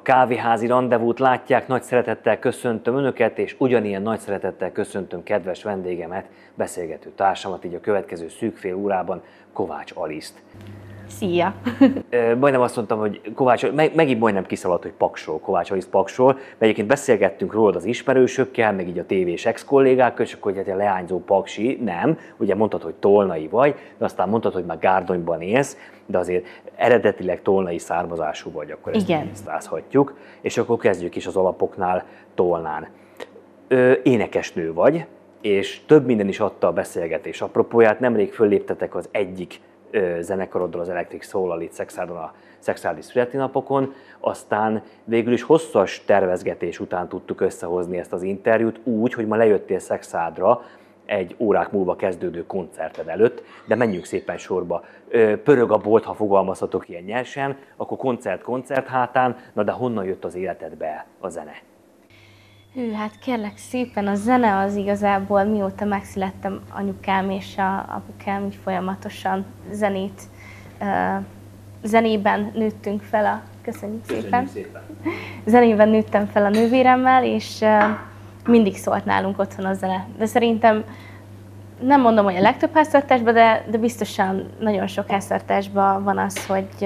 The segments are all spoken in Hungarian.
kávéházi rendezvút látják, nagy szeretettel köszöntöm Önöket, és ugyanilyen nagy szeretettel köszöntöm kedves vendégemet, beszélgető társamat, így a következő szűk fél órában, Kovács Aliszt. Szia! Majdnem azt mondtam, hogy Kovács, megint majdnem kiszaladt, hogy Paksról, Kovács Aliszt Paksról, mert egyébként beszélgettünk rólad az ismerősökkel, meg így a tévés ex-kollégákkal, és akkor, hogy hát a leányzó paksi, nem, ugye mondtad, hogy tolnai vagy, de aztán mondtad, hogy már Gárdonyban élsz, de azért eredetileg tolnai származású vagy, akkor ezt tisztázhatjuk, és akkor kezdjük is az alapoknál, Tolnán. Énekesnő vagy, és több minden is adta a beszélgetés apropóját, nemrég fölléptetek az egyik zenekaroddal, az Electric Soul-al itt Szekszádon a szexuális születésnapokon, aztán végül is hosszas tervezgetés után tudtuk összehozni ezt az interjút úgy, hogy ma lejöttél Szekszádra egy órák múlva kezdődő koncerted előtt, de menjünk szépen sorba. Pörög a bolt, ha fogalmazhatok ilyen nyersen, akkor koncert hátán, na de honnan jött az életedbe a zene? Hű, hát kérlek szépen, a zene az igazából mióta megszülettem, anyukám és apukám így folyamatosan zenében nőttünk fel köszönjük szépen. Zenében nőttem fel a nővéremmel, és mindig szólt nálunk otthon a zene. De szerintem nem mondom, hogy a legtöbb háztartásban, de biztosan nagyon sok háztartásban van az,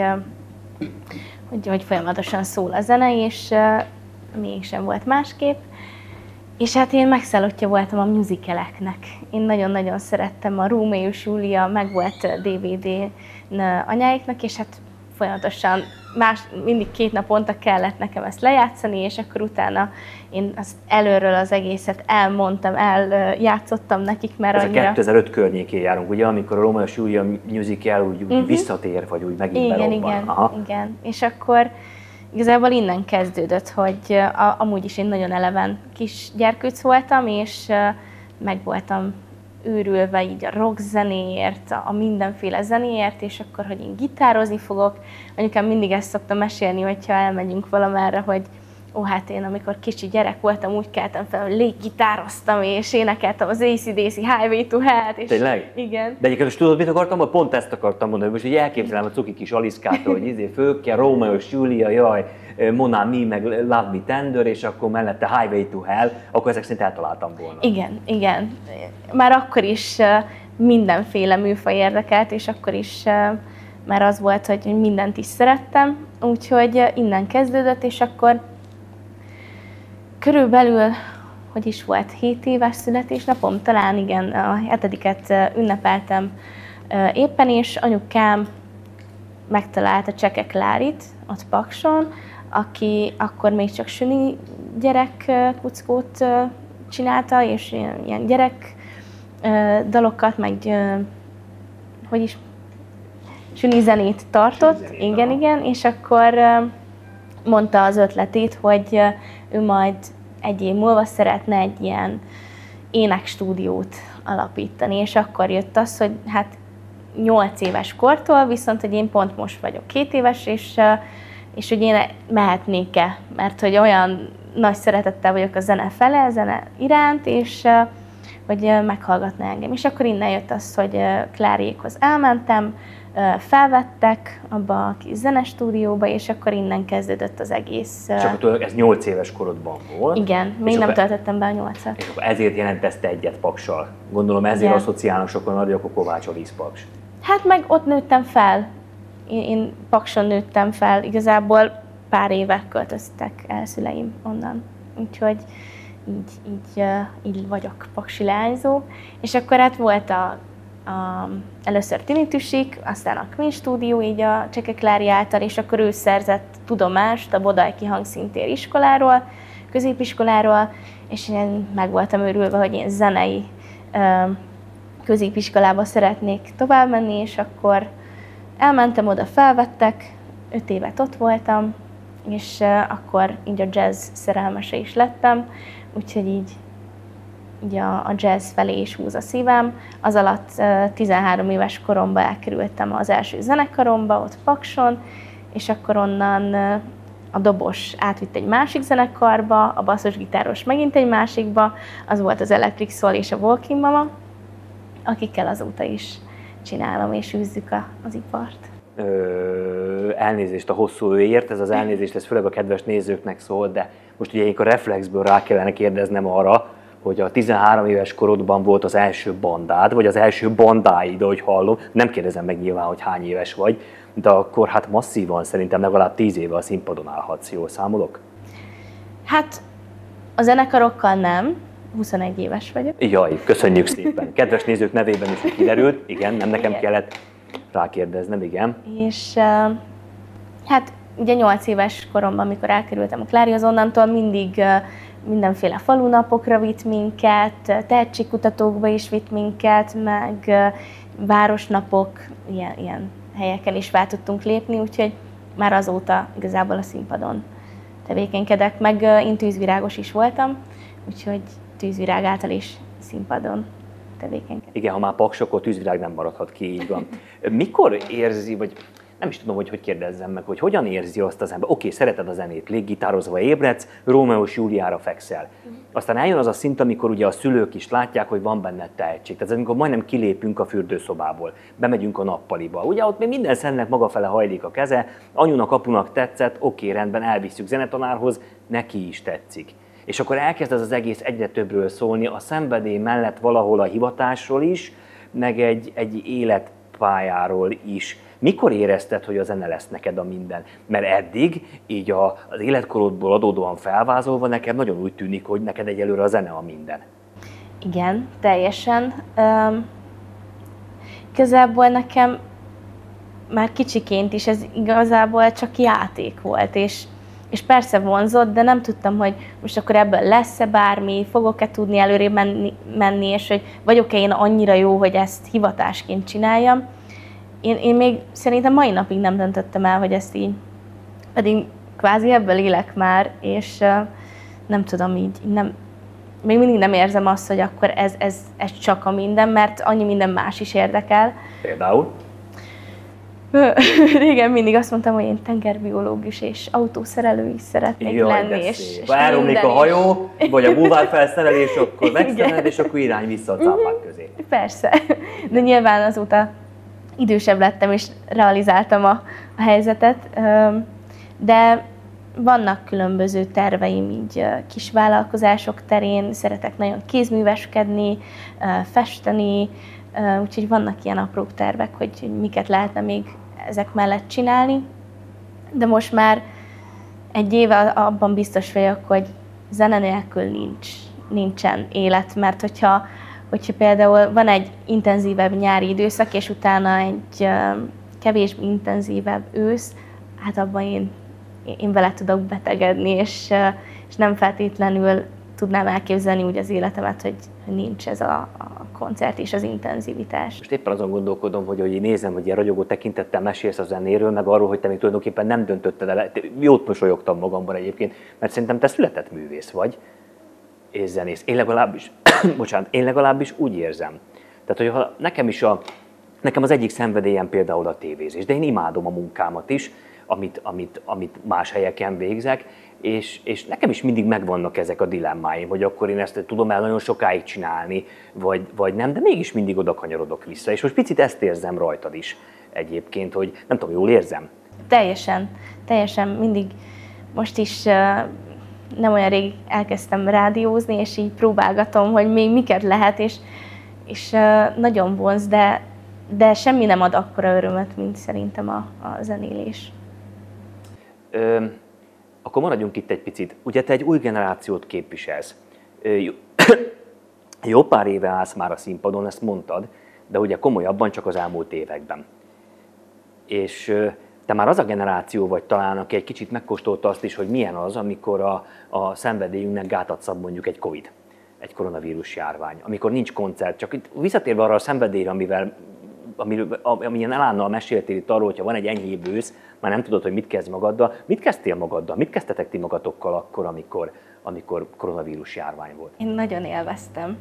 hogy folyamatosan szól a zene, és mégsem volt másképp. És hát én megszállottja voltam a musicaleknek. Én nagyon-nagyon szerettem, a Rómeó és Júlia, meg volt DVD-n anyáiknak, és hát folyamatosan mindig 2 naponta kellett nekem ezt lejátszani, és akkor utána én azt előről az egészet eljátszottam nekik, mert ez annyira... a 2005 környékén járunk, ugye, amikor a Rómeó és Júlia musical úgy visszatér, vagy úgy megint berobban. Igen. És akkor igazából innen kezdődött, hogy amúgy is én nagyon eleven kis gyerkőc voltam, és meg voltam őrülve így a rock zenéért, a mindenféle zenéért, és akkor, hogy én gitározni fogok. Anyukám mindig ezt szokta mesélni, hogyha elmegyünk valamerre, hogy hát én amikor kicsi gyerek voltam, úgy keltem fel, hogy léggitároztam, és énekeltem az AC/DC Highway to Hell-t. És tényleg? Igen. De egyébként most tudod, mit akartam? Pont ezt akartam mondani, hogy most így elképzelem a cuki kis Aliszkától, hogy főkkel, Rómeó és Júlia, jaj, Mon Ami, meg Love Me Tender, és akkor mellette Highway to Hell, akkor ezek szerint eltaláltam volna. Igen. Már akkor is mindenféle műfaj érdekelt, és akkor is már az volt, hogy mindent is szerettem, úgyhogy innen kezdődött, és akkor körülbelül, hogy is volt, 7 éves születésnapom, talán igen, a 7-et ünnepeltem éppen, és anyukám megtalálta Cseke Klárit ott Pakson, aki akkor még csak süni gyerek kuckót csinálta, és ilyen gyerek dalokat, meg süni zenét tartott, igen, és akkor mondta az ötletét, hogy ő majd egy év múlva szeretne egy ilyen énekstúdiót alapítani, és akkor jött az, hogy hát 8 éves kortól, viszont hogy én pont most vagyok 2 éves, és hogy én mehetnék-e, mert hogy olyan nagy szeretettel vagyok a zene iránt, és hogy meghallgatna engem. És akkor innen jött az, hogy Kláriékhoz elmentem, felvettek abba a kis zenestúdióba, és akkor innen kezdődött az egész. És akkor ez 8 éves korodban volt? Igen, még nem töltöttem be a 8-at. És akkor ezért jelentezte egyet Paksal. Gondolom ezért asszociálnak sokan, hogy akkor Kovács Aliszt Paks. Hát meg ott nőttem fel. Én Pakson nőttem fel. Igazából pár éve költöztek el szüleim onnan. Úgyhogy így vagyok paksi leányzó. És akkor hát volt először Tinnitusik, aztán a Queen Studio, így a Cseke Klári által, és akkor ő szerzett tudomást a Bodajki Hangszintér iskoláról, középiskoláról, és én meg voltam őrülve, hogy én zenei középiskolába szeretnék tovább menni, és akkor elmentem oda, felvettek, 5 évet ott voltam, és akkor így a jazz szerelmese is lettem, úgyhogy így a jazz felé is húz a szívem. Az alatt 13 éves koromban elkerültem az első zenekaromba, ott Pakson, és akkor onnan a dobos átvitt egy másik zenekarba, a basszusgitáros megint egy másikba, az volt az Electric Soul és a Walking Mama, akikkel azóta is csinálom és űzzük az ipart. elnézést a hosszú őért, ez az elnézést, ez főleg a kedves nézőknek szól, de most ugye a reflexből rá kellene kérdeznem arra, hogy a 13 éves korodban volt az első bandád, vagy az első bandáid, ahogy hallom, nem kérdezem meg nyilván, hogy hány éves vagy, de akkor hát masszívan szerintem legalább 10 éve a színpadon állhatsz, jól számolok? Hát a zenekarokkal nem, 21 éves vagyok. Jaj, köszönjük szépen. Kedves nézők nevében is kiderült, igen, nem nekem kellett rákérdeznem, igen. És hát ugye 8 éves koromban, amikor elkerültem a Klárihoz, onnantól mindig mindenféle falunapokra vitt minket, tehetségkutatókba is vitt minket, meg városnapok, ilyen helyeken is fel tudtunk lépni, úgyhogy már azóta igazából a színpadon tevékenykedek, meg én tűzvirágos is voltam, úgyhogy tűzvirág által is színpadon tevékenykedek. Igen, ha már paks, akkor tűzvirág nem maradhat ki, így van. Mikor érzi, vagy nem is tudom, hogy kérdezzem meg, hogy hogyan érzi azt az ember. Oké, szereted a zenét, léggitározva ébredsz, Rómeó és Júliára fekszel. Aztán eljön az a szint, amikor ugye a szülők is látják, hogy van benned tehetség. Tehát amikor majdnem kilépünk a fürdőszobából, bemegyünk a nappaliba. Ugye ott még minden szennek maga fele hajlik a keze, anyunak, apunak tetszett, oké, rendben, elvisszük zenetanárhoz, neki is tetszik. És akkor elkezd az egész egyre többről szólni, a szenvedély mellett valahol a hivatásról is, meg egy életpályáról is. Mikor érezted, hogy a zene lesz neked a minden? Mert eddig, így az életkorodból adódóan felvázolva, neked nagyon úgy tűnik, hogy neked egyelőre a zene a minden. Igen, teljesen. Igazából nekem már kicsiként is ez igazából csak játék volt, és persze vonzott, de nem tudtam, hogy most akkor ebből lesz-e bármi, fogok-e tudni előrébb menni, és hogy vagyok-e én annyira jó, hogy ezt hivatásként csináljam. Én még szerintem mai napig nem döntöttem el, hogy ezt így, pedig kvázi ebből élek már, és nem tudom így, még mindig nem érzem azt, hogy akkor ez csak a minden, mert annyi minden más is érdekel. Például? Régen mindig azt mondtam, hogy én tengerbiológus és autószerelő is szeretnék lenni. És elromlik a hajó, vagy a bulvárfelszerelés, akkor megszened, és akkor irány vissza a cápák közé. Persze, de nyilván azóta idősebb lettem, és realizáltam a helyzetet, de vannak különböző terveim így kisvállalkozások terén, szeretek nagyon kézműveskedni, festeni, úgyhogy vannak ilyen apró tervek, hogy miket lehetne még ezek mellett csinálni. De most már egy éve abban biztos vagyok, hogy zene nélkül nincsen élet, mert hogyha például van egy intenzívebb nyári időszak, és utána egy kevésbé intenzívebb ősz, hát abban én vele tudok betegedni, és nem feltétlenül tudnám elképzelni úgy az életemet, hogy nincs ez a koncert és az intenzivitás. Most éppen azon gondolkodom, hogy én nézem, hogy ilyen ragyogó tekintettel mesélsz a zenéről, meg arról, hogy te még tulajdonképpen nem döntötted el. Jót mosolyogtam magamban egyébként, mert szerintem te született művész vagy, és zenész. Én legalábbis úgy érzem. Tehát, hogy nekem az egyik szenvedélyem például a tévézés, de én imádom a munkámat is, amit más helyeken végzek, és nekem is mindig megvannak ezek a dilemmáim, hogy akkor én ezt tudom el nagyon sokáig csinálni, vagy nem, de mégis mindig oda kanyarodok vissza. És most picit ezt érzem rajtad is egyébként, hogy nem tudom, jól érzem? Teljesen mindig. Most is nem olyan rég elkezdtem rádiózni, és így próbálgatom, hogy még miket lehet, és nagyon vonz, de semmi nem ad akkora örömet, mint szerintem a zenélés. Akkor maradjunk itt egy picit. Ugye te egy új generációt képviselsz. Jó pár éve állsz már a színpadon, ezt mondtad, de ugye komolyabban csak az elmúlt években. És te már az a generáció vagy talán, aki egy kicsit megkóstolta azt is, hogy milyen az, amikor a szenvedélyünknek gátat szab mondjuk egy Covid, egy koronavírus járvány, amikor nincs koncert. Csak itt visszatérve arra a szenvedélyre, amilyen elánnal meséltél itt arról, hogyha van egy enyhébb ősz, már nem tudod, hogy mit kezd magaddal. Mit kezdtél magaddal? Mit kezdtetek ti magatokkal akkor, amikor koronavírus járvány volt? Én nagyon élveztem.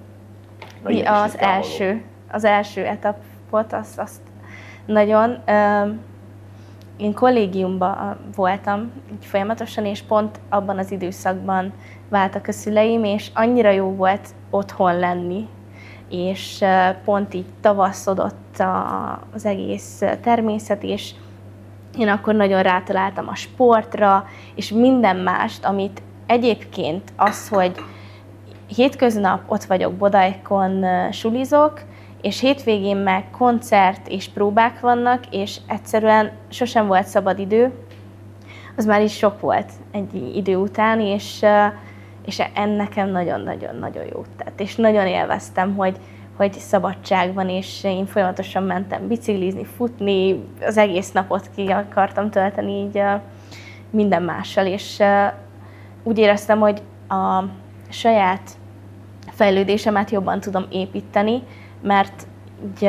Az első etapot, azt nagyon. Én kollégiumban voltam így folyamatosan, és pont abban az időszakban váltak a szüleim, és annyira jó volt otthon lenni, és pont így tavaszodott az egész természet, és én akkor nagyon rátaláltam a sportra, és minden mást, amit egyébként az, hogy hétköznap ott vagyok Bodajkon, sulizok, és hétvégén meg koncert és próbák vannak, és egyszerűen sosem volt szabad idő, az már is sok volt egy idő után, és nekem nagyon-nagyon-nagyon jót tett. És nagyon élveztem, hogy szabadság van, és én folyamatosan mentem biciklizni, futni, az egész napot ki akartam tölteni így minden mással, és úgy éreztem, hogy a saját fejlődésemet jobban tudom építeni, mert így,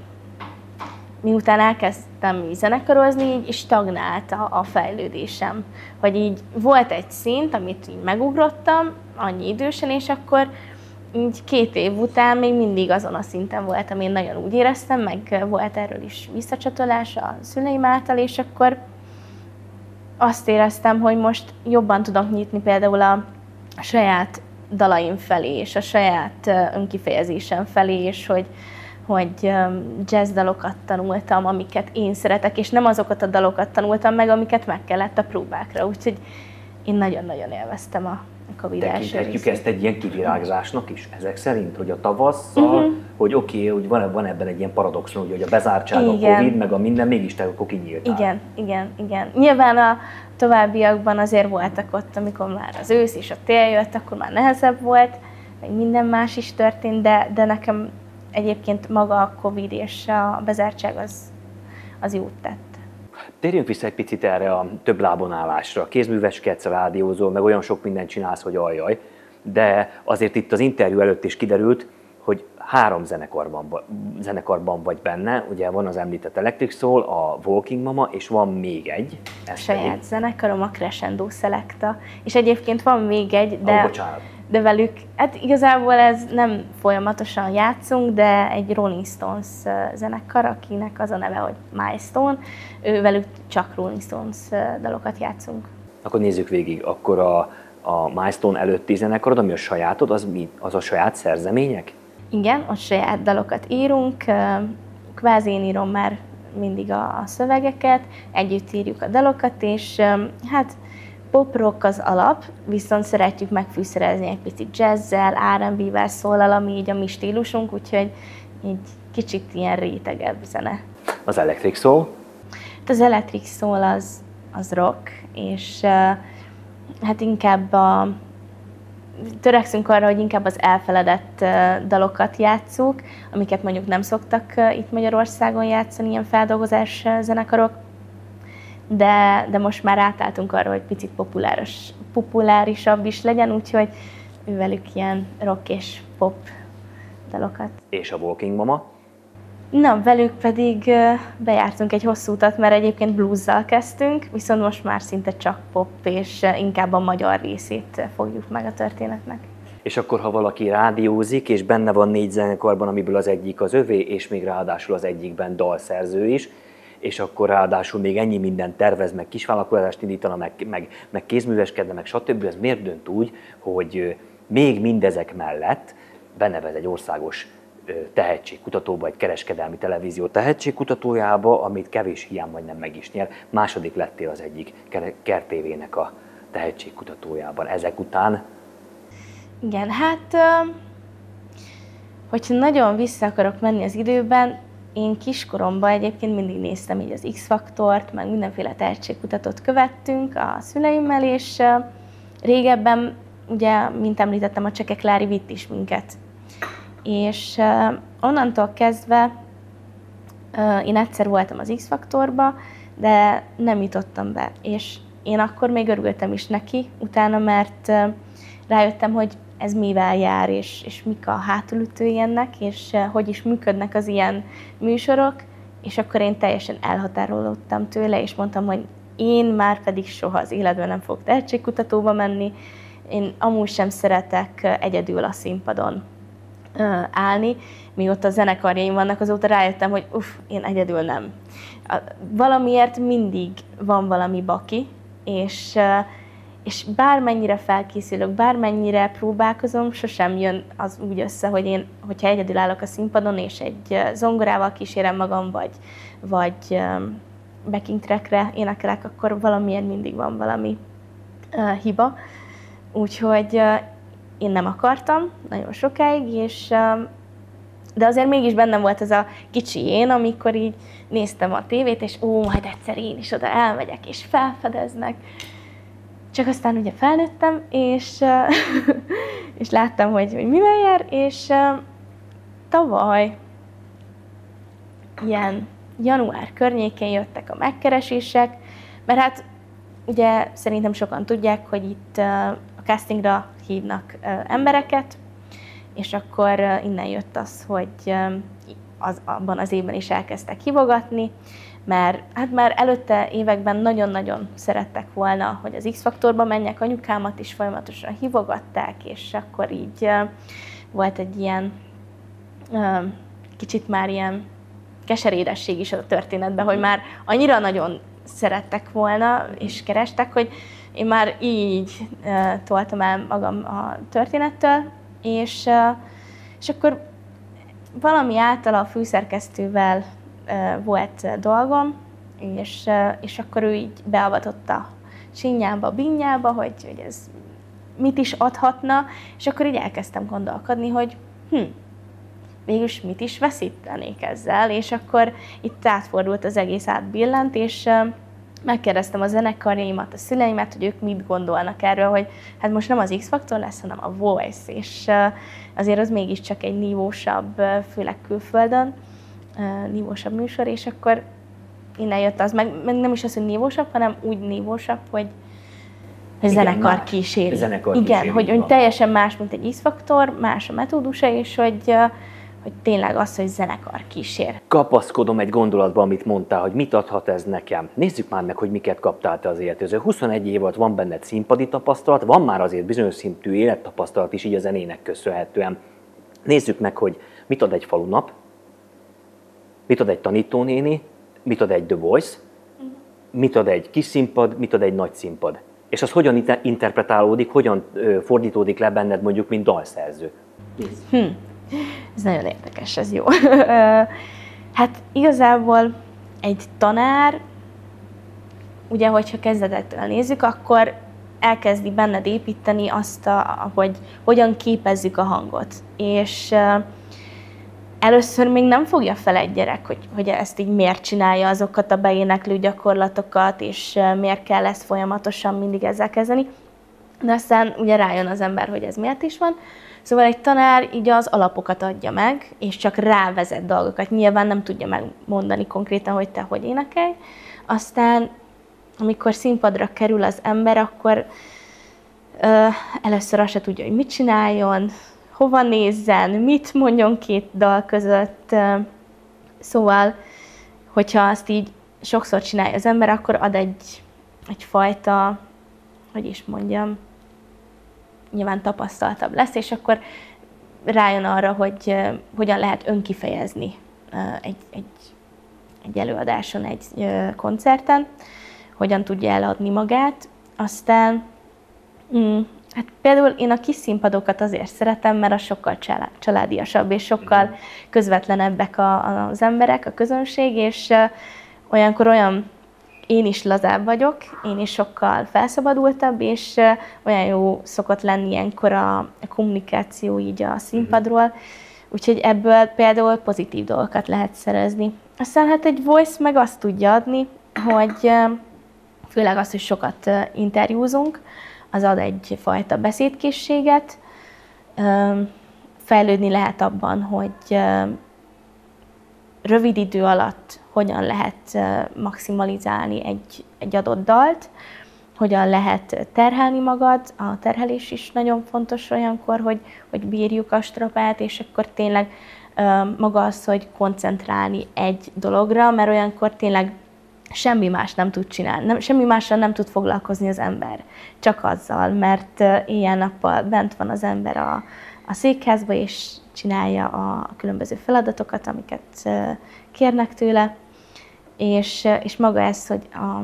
miután elkezdtem zenekarozni, így stagnált a fejlődésem. Hogy így volt egy szint, amit így megugrottam annyi idősen, és akkor így 2 év után még mindig azon a szinten voltam, én nagyon úgy éreztem, meg volt erről is visszacsatolás a szüleim által, és akkor azt éreztem, hogy most jobban tudok nyitni például a saját dalaim felé, és a saját önkifejezésem felé, és hogy jazz dalokat tanultam, amiket én szeretek, és nem azokat a dalokat tanultam meg, amiket meg kellett a próbákra. Úgyhogy én nagyon-nagyon élveztem a Covid első Tekinthetjük részét. ezt egy ilyen kivirágzásnak is, ezek szerint, hogy a tavasszal, hogy oké, hogy van ebben egy ilyen paradoxon, hogy a bezártság, Igen. a Covid, meg a minden, mégis te akkor kinyíltál. Igen. Nyilván a továbbiakban azért voltak ott, amikor már az ősz és a tél jött, akkor már nehezebb volt, meg minden más is történt, de nekem egyébként maga a Covid és a bezártság az jót tett. Térjünk vissza egy picit erre a több lábon állásra. Kézműveskedsz, rádiózol, meg olyan sok mindent csinálsz, hogy ajjaj. De azért itt az interjú előtt is kiderült, hogy 3 zenekarban vagy benne. Ugye van az említett Electric Soul, a Walking Mama, és van még egy. Saját zenekarom, a Crescendo Selecta. És egyébként van még egy, de velük, hát igazából ez nem folyamatosan játszunk, de egy Rolling Stones zenekar, akinek az a neve, hogy Milestone, velük csak Rolling Stones dalokat játszunk. Akkor nézzük végig, akkor a Milestone előtti zenekarod, ami a sajátod, az mi? Az a saját szerzemények? Igen, ott saját dalokat írunk, kvázi én írom már mindig a szövegeket, együtt írjuk a dalokat, és hát pop-rock az alap, viszont szeretjük megfűszerezni egy picit jazzzel, R&B-vel, szólal, ami így a mi stílusunk, úgyhogy így kicsit ilyen rétegebb zene. Az Electric Soul? Az Electric Soul az rock, és hát inkább törekszünk arra, hogy inkább az elfeledett dalokat játsszuk, amiket mondjuk nem szoktak itt Magyarországon játszani, ilyen feldolgozás zenekarok, de most már átálltunk arra, hogy picit populárisabb is legyen, úgyhogy velük ilyen rock és pop dalokat. És a Walking Mama? Na, velük pedig bejártunk egy hosszú utat, mert egyébként bluesszal kezdtünk, viszont most már szinte csak pop, és inkább a magyar részét fogjuk meg a történetnek. És akkor, ha valaki rádiózik, és benne van 4 zenekarban, amiből az egyik az övé, és még ráadásul az egyikben dalszerző is, és akkor ráadásul még ennyi mindent tervez, meg kisvállalkozást indítana, meg kézműveskedne, meg stb. Ez miért dönt úgy, hogy még mindezek mellett benevez egy országos tehetségkutatóba, egy kereskedelmi televízió tehetségkutatójába, amit kevés hiány majdnem meg is nyer. Második lettél az egyik Kert TV-nek a tehetségkutatójában. Ezek után? Igen, hát hogyha nagyon vissza akarok menni az időben, én kiskoromban egyébként mindig néztem így az X-faktort, meg mindenféle tehetségkutatót követtünk a szüleimmel, és régebben, ugye, mint említettem, a Cseke Klári vitt is minket. És onnantól kezdve én egyszer voltam az X-faktorba, de nem jutottam be. És én akkor még örültem is neki utána, mert rájöttem, hogy ez mivel jár, és mik a hátulütői ennek, és hogy is működnek az ilyen műsorok, és akkor én teljesen elhatárolódtam tőle, és mondtam, hogy én már pedig soha az életben nem fogok tehetségkutatóba menni, én amúgy sem szeretek egyedül a színpadon állni, mióta a zenekarjaim vannak, azóta rájöttem, hogy én egyedül nem. Valamiért mindig van valami baki, és bármennyire felkészülök, bármennyire próbálkozom, sosem jön az úgy össze, hogy hogyha egyedül állok a színpadon, és egy zongorával kísérem magam, vagy backing trackre énekelek, akkor valamiért mindig van valami hiba. Úgyhogy én nem akartam nagyon sokáig, de azért mégis bennem volt ez a kicsi én, amikor így néztem a tévét, és majd egyszer én is oda elmegyek, és felfedeznek. Csak aztán ugye felnőttem, és láttam, hogy mivel jár, és tavaly ilyen január környékén jöttek a megkeresések, mert hát ugye szerintem sokan tudják, hogy itt a castingra hívnak embereket, és akkor innen jött az, hogy abban az évben is elkezdtek hívogatni, mert hát már előtte években nagyon-nagyon szerettek volna, hogy az X-faktorba menjek, anyukámat is folyamatosan hívogatták, és akkor így volt egy ilyen kicsit már ilyen keserédesség is a történetben, hogy már annyira nagyon szerettek volna, és kerestek, hogy én már így toltam el magam a történettől, és akkor valami által a főszerkesztővel volt dolgom, és akkor ő így beavatott a csinyába, binnyába, hogy ez mit is adhatna, és akkor így elkezdtem gondolkodni, hogy végülis mit is veszítenék ezzel, és akkor itt átfordult az egész, átbillent, és megkérdeztem a zenekarjaimat, a szüleimet, hogy ők mit gondolnak erről, hogy hát most nem az X-faktor lesz, hanem a Voice, és azért az mégiscsak egy nívósabb, főleg külföldön, nívósabb műsor, és akkor innen jött az, meg nem is az, hogy nívósabb, hanem úgy nívósabb, hogy zenekar kíséri. Igen, hogy teljesen más, mint egy X-faktor, más a metódusa, és hogy tényleg az, hogy zenekar kísér. Kapaszkodom egy gondolatba, amit mondtál, hogy mit adhat ez nekem. Nézzük már meg, hogy miket kaptál te az életező. 21 év alatt van benned színpadi tapasztalat, van már azért bizonyos szintű élettapasztalat is így a zenének köszönhetően. Nézzük meg, hogy mit ad egy falunap, mit ad egy tanítónéni, mit ad egy The Voice, mit ad egy kis színpad, mit ad egy nagy színpad. És az hogyan interpretálódik, hogyan fordítódik le benned mondjuk, mint dalszerző. Ez nagyon érdekes, ez jó. Hát igazából egy tanár, ugye, hogyha kezdetektől nézzük, akkor elkezdi benned építeni azt, hogy hogyan képezzük a hangot. És először még nem fogja fel egy gyerek, hogy ezt így miért csinálja, azokat a beéneklő gyakorlatokat, és miért kell ezt folyamatosan mindig ezzel kezdeni. De aztán ugye rájön az ember, hogy ez miért is van. Szóval egy tanár így az alapokat adja meg, és csak rávezet dolgokat. Nyilván nem tudja megmondani konkrétan, hogy te hogy énekelj. Aztán, amikor színpadra kerül az ember, akkor először azt se tudja, hogy mit csináljon, hova nézzen, mit mondjon két dal között. Szóval, hogyha azt így sokszor csinálja az ember, akkor ad egyfajta, hogy is mondjam, nyilván tapasztaltabb lesz, és akkor rájön arra, hogy hogyan lehet önkifejezni egy előadáson, egy koncerten, hogyan tudja eladni magát. Aztán hát például én a kis színpadokat azért szeretem, mert az sokkal családiasabb, és sokkal közvetlenebbek az emberek, a közönség, és olyankor én is lazább vagyok, én is sokkal felszabadultabb, és olyan jó szokott lenni ilyenkor a kommunikáció így a színpadról, úgyhogy ebből például pozitív dolgokat lehet szerezni. Aztán hát egy Voice meg azt tudja adni, hogy főleg azt, hogy sokat interjúzunk, az ad egyfajta beszédkészséget, fejlődni lehet abban, hogy rövid idő alatt hogyan lehet maximalizálni egy adott dalt, hogyan lehet terhelni magad. A terhelés is nagyon fontos olyankor, hogy bírjuk a strapát, és akkor tényleg maga az, hogy koncentrálni egy dologra, mert olyankor tényleg semmi más nem tud csinálni, semmi mással nem tud foglalkozni az ember, csak azzal, mert éjjel-nappal bent van az ember a székházba, és csinálja a különböző feladatokat, amiket kérnek tőle, és maga ez, hogy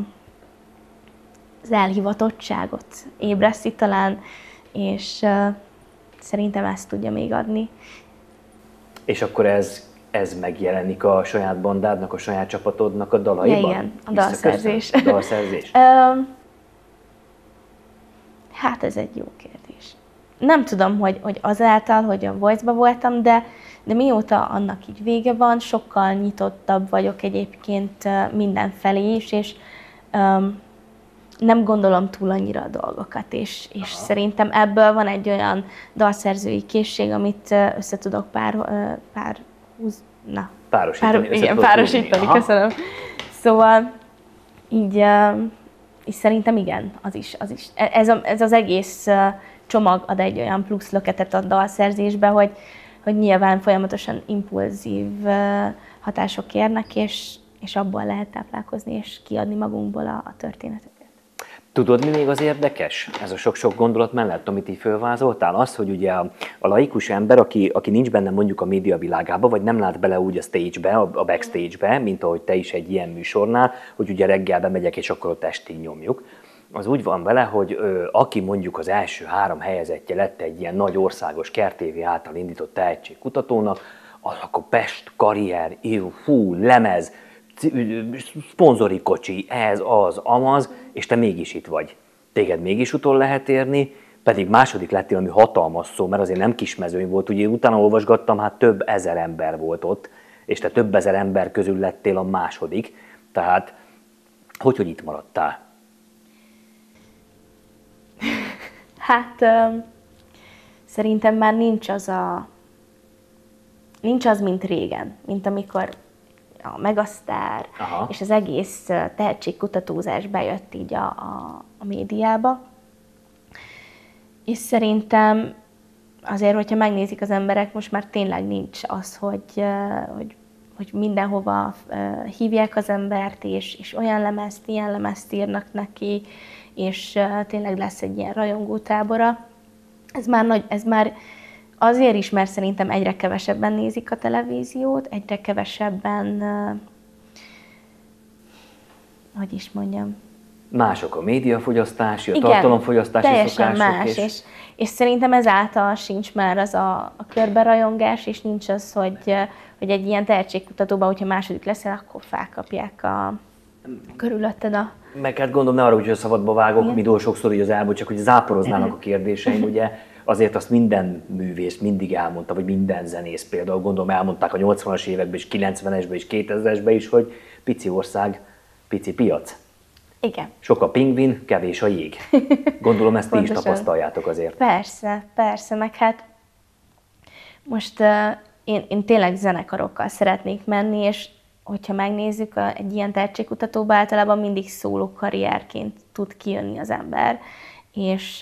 az elhivatottságot ébreszti talán, és szerintem ezt tudja még adni. És akkor ez ez megjelenik a saját bandádnak, a saját csapatodnak a dalaiban? Ja, igen, a dalszerzés. Dalszerzés. Hát ez egy jó kérdés. Nem tudom, hogy azáltal, hogy a Voice-ba voltam, de mióta annak így vége van, sokkal nyitottabb vagyok egyébként mindenfelé is, és nem gondolom túl annyira a dolgokat, és szerintem ebből van egy olyan dalszerzői készség, amit össze tudok párosítani, köszönöm. Szóval így szerintem igen, az is. Ez az egész csomag ad egy olyan plusz löketet a dalszerzésbe, hogy nyilván folyamatosan impulzív hatások érnek, és abból lehet táplálkozni, és kiadni magunkból a történeteket. Tudod, mi még az érdekes? Ez a sok-sok gondolat mellett, amit így fölvázoltál, az, hogy ugye a laikus ember, aki nincs benne mondjuk a média világába, vagy nem lát bele úgy a stage-be, a backstage-be, mint ahogy te is egy ilyen műsornál, hogy ugye reggel bemegyek, és akkor ott estig nyomjuk. Az úgy van vele, hogy aki mondjuk az első 3 helyezettje lett egy ilyen nagy országos Kert TV által indított tehetségkutatónak, az akkor Pest, karrier, lemez, szponzori kocsi, ez, az, amaz, és te mégis itt vagy. Téged mégis utol lehet érni, pedig második lettél, ami hatalmas szó, mert azért nem kismezőny volt, ugye utána olvasgattam, hát több ezer ember volt ott, és te több ezer ember közül lettél a második, tehát hogy itt maradtál? Hát szerintem már nincs az, mint régen, mint amikor a Megasztár és az egész tehetségkutatózás bejött így a médiába. És szerintem azért, hogyha megnézik az emberek, most már tényleg nincs az, hogy mindenhova hívják az embert, és olyan ilyen lemezt írnak neki, és tényleg lesz egy ilyen rajongótábora. Ez már azért is, mert szerintem egyre kevesebben nézik a televíziót, egyre kevesebben, hogy is mondjam. Mások a médiafogyasztási, a tartalomfogyasztási teljesen szokások. más, és szerintem ezáltal sincs már az a körberajongás, és nincs az, hogy egy ilyen tehetségkutatóban, hogyha második leszel, akkor felkapják a körülötted a... Meg hát gondolom, ne arra, hogy a szabadba vágok, midől sokszor így az elmúlt, csak hogy záporoznának a kérdéseim, ugye azért azt minden művész mindig elmondta, vagy minden zenész például, gondolom elmondták a 80-as években és 90-esben és 2000-esben is, hogy pici ország, pici piac. Igen. Sok a pingvin, kevés a jég. Gondolom ezt ti is tapasztaljátok azért. Persze, meg hát most én tényleg zenekarokkal szeretnék menni, és hogyha megnézzük, egy ilyen tehetségkutatóba általában mindig szóló karrierként tud kijönni az ember, és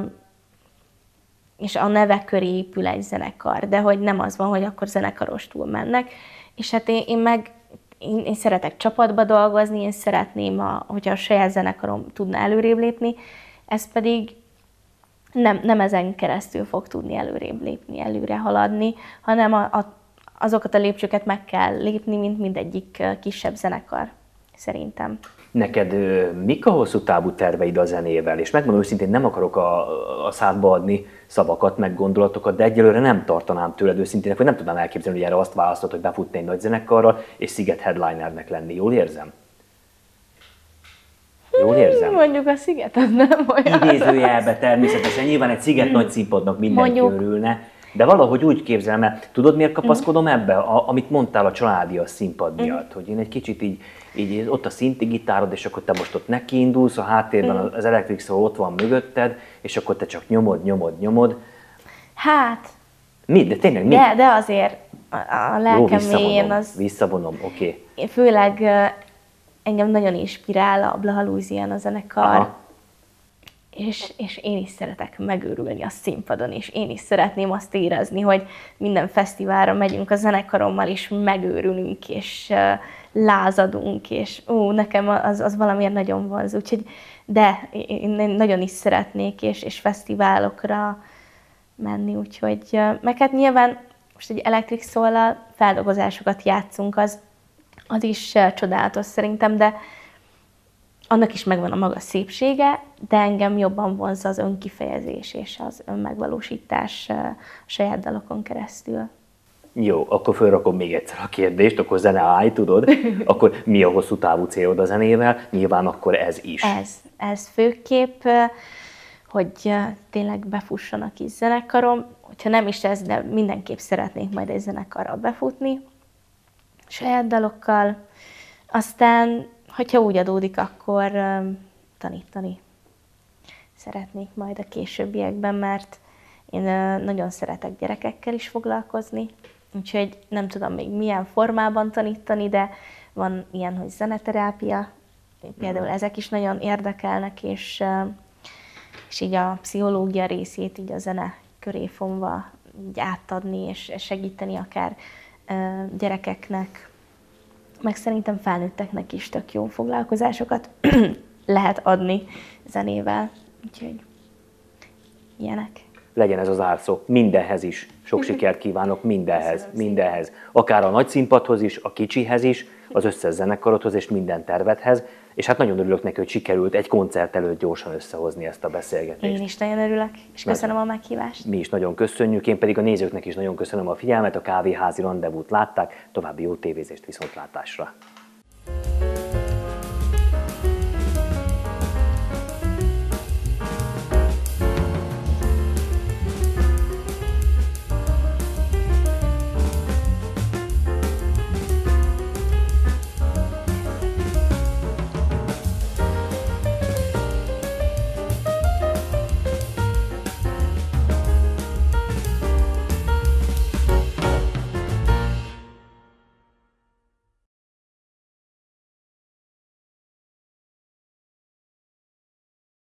a nevek köré épül egy zenekar, de hogy nem az van, hogy akkor zenekarostul mennek. És hát én szeretek csapatba dolgozni, én szeretném, hogyha a saját zenekarom tudna előrébb lépni, ez pedig nem ezen keresztül fog tudni előrébb lépni, előre haladni, hanem azokat a lépcsőket meg kell lépni, mint mindegyik kisebb zenekar, szerintem. Neked mik a hosszú távú terveid a zenével? És megmondom őszintén, nem akarok a szádba adni szavakat, meg gondolatokat, de egyelőre nem tartanám tőled őszintén, hogy nem tudnám elképzelni, hogy erre azt választod, hogy befutni egy nagy zenekarral, és Sziget headlinernek lenni. Jól érzem? Jól érzem? Mondjuk a Sziget az nem olyan. Idézőjelbe természetesen, nyilván egy Sziget nagy színpadnak mindenki örülne, de valahogy úgy képzelem el, tudod miért kapaszkodom ebbe, amit mondtál a családias színpad miatt, hogy én egy kicsit így ott a szinti gitárod, és akkor te most ott nekiindulsz, a háttérben az Electric Soul ott van mögötted, és akkor te csak nyomod. Hát... Mi? De tényleg mi? De azért a lelkem mélyén az... Visszavonom, oké. Főleg engem nagyon inspirál a Blaha Louisiana zenekar. Aha. És én is szeretek megőrülni a színpadon, és én is szeretném azt érezni, hogy minden fesztiválra megyünk a zenekarommal, és megőrülünk, és lázadunk, és nekem az valamiért nagyon vonz. Úgyhogy, de én nagyon is szeretnék, és fesztiválokra menni, úgyhogy, meg hát nyilván most egy Electric Soul-al feldolgozásokat játszunk, az is csodálatos szerintem, de annak is megvan a maga szépsége, de engem jobban vonzza az önkifejezés és az önmegvalósítás a saját dalokon keresztül. Jó, akkor felrakom még egyszer a kérdést, akkor zene állj, tudod? Akkor mi a hosszú távú célod a zenével? Nyilván akkor ez is. Ez főképp, hogy tényleg befusson a kis zenekarom. Hogyha nem is ez, de mindenképp szeretnék majd egy zenekarral befutni, saját dalokkal. Aztán, hogyha úgy adódik, akkor tanítani szeretnék majd a későbbiekben, mert én nagyon szeretek gyerekekkel is foglalkozni, úgyhogy nem tudom még milyen formában tanítani, de van ilyen, hogy zeneterápia, például ezek is nagyon érdekelnek, és így a pszichológia részét így a zene köré fonva így átadni, és segíteni akár gyerekeknek, meg szerintem felnőtteknek is tök jó foglalkozásokat lehet adni zenével, úgyhogy ilyenek. Legyen ez az árszó, mindenhez is. Sok sikert kívánok mindenhez. Akár a nagy színpadhoz is, a kicsihez is, az összes zenekarodhoz és minden tervedhez. És hát nagyon örülök neki, hogy sikerült egy koncert előtt gyorsan összehozni ezt a beszélgetést. Én is nagyon örülök, és köszönöm a meghívást. Mi is nagyon köszönjük, én pedig a nézőknek is nagyon köszönöm a figyelmet, a Kávéházi Randevút látták, további jó tévézést, viszontlátásra.